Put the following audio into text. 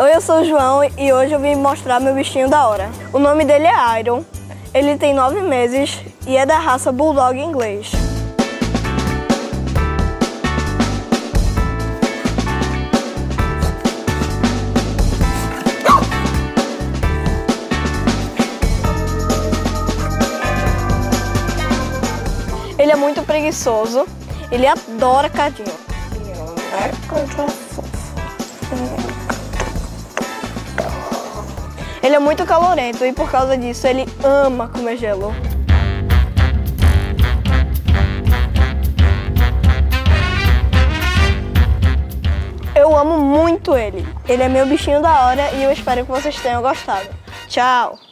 Oi, eu sou o João e hoje eu vim mostrar meu bichinho da hora. O nome dele é Iron, ele tem 9 meses e é da raça Bulldog inglês. Ele é muito preguiçoso, ele adora cadinho. Ele é muito calorento e por causa disso ele ama comer gelo. Eu amo muito ele. Ele é meu bichinho da hora e eu espero que vocês tenham gostado. Tchau!